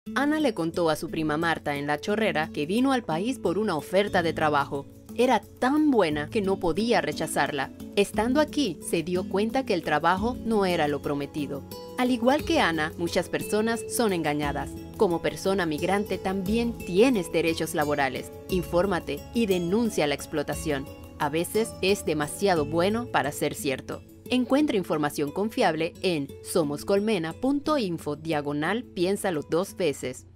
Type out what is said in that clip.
Ana le contó a su prima Marta en La Chorrera que vino al país por una oferta de trabajo. Era tan buena que no podía rechazarla. Estando aquí, se dio cuenta que el trabajo no era lo prometido. Al igual que Ana, muchas personas son engañadas. Como persona migrante también tienes derechos laborales. Infórmate y denuncia la explotación. A veces es demasiado bueno para ser cierto. Encuentra información confiable en somoscolmena.info/piénsalo 2 veces.